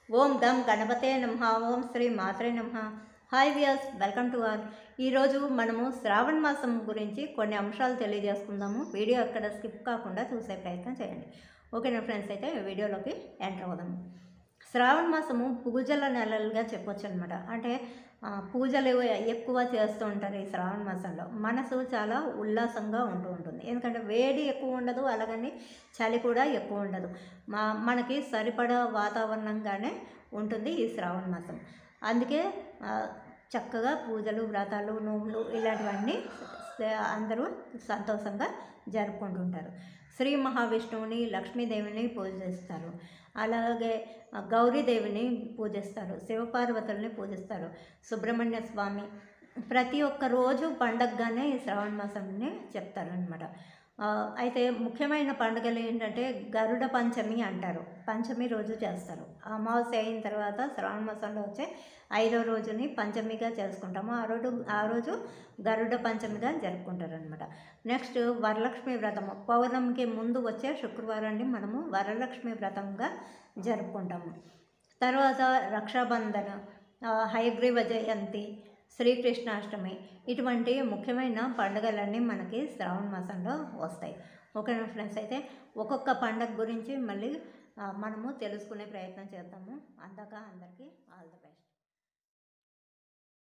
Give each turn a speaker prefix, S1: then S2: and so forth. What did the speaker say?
S1: ఓం గం గణపతే నమః. ఓం శ్రీ మాత్రే నమః. Hi viewers, welcome to all. ఈరోజు మనము శ్రావణ మాసం గురించి కొన్ని అంశాలు తెలియజేసుకుందాము. వీడియో ఎక్కడ స్కిప్ కాకుండా చూసే ప్రయత్నం చేయండి. ఓకేనా ఫ్రెండ్స్, అయితే వీడియోలోకి ఎంటర్ అవుదాము. శ్రావణ మాసము పూజల నెలలుగా చెప్పొచ్చు అనమాట. అంటే పూజలు ఎక్కువ చేస్తూ ఉంటారు ఈ శ్రావణ మాసంలో. మనసు చాలా ఉల్లాసంగా ఉంటూ ఉంటుంది. ఎందుకంటే వేడి ఎక్కువ ఉండదు, అలాగని చలి కూడా ఎక్కువ ఉండదు. మనకి సరిపడా వాతావరణంగానే ఉంటుంది ఈ శ్రావణ మాసం. అందుకే చక్కగా పూజలు, వ్రతాలు, నోములు ఇలాంటివన్నీ అందరూ సంతోషంగా జరుపుకుంటుంటారు. శ్రీ మహావిష్ణువుని, లక్ష్మీదేవిని పూజిస్తారు. అలాగే గౌరీదేవిని పూజిస్తారు, శివపార్వతుల్ని పూజిస్తారు, సుబ్రహ్మణ్య స్వామి. ప్రతి ఒక్క రోజు పండగగానే ఈ శ్రావణ మాసంని చెప్తారనమాట. అయితే ముఖ్యమైన పండుగలు ఏంటంటే గరుడ పంచమి అంటారు. పంచమి రోజు చేస్తారు. అమావాస్య అయిన తర్వాత శ్రావణ మాసంలో వచ్చే 5వ రోజుని పంచమిగా చేసుకుంటాము. ఆ రోజు గరుడ పంచమిగా జరుపుకుంటారనమాట. నెక్స్ట్ వరలక్ష్మి వ్రతము. పౌర్ణమికి ముందు వచ్చే శుక్రవారాన్ని మనము వరలక్ష్మి వ్రతంగా జరుపుకుంటాము. తర్వాత రక్షాబంధన, హయగ్రీవ జయంతి, శ్రీకృష్ణాష్టమి, ఇటువంటి ముఖ్యమైన పండుగలన్నీ మనకి శ్రావణ మాసంలో వస్తాయి. ఓకేనా ఫ్రెండ్స్, అయితే ఒక్కొక్క పండుగ గురించి మళ్ళీ మనము తెలుసుకునే ప్రయత్నం చేద్దాము. అందాక అందరికీ ఆల్ ది బెస్ట్.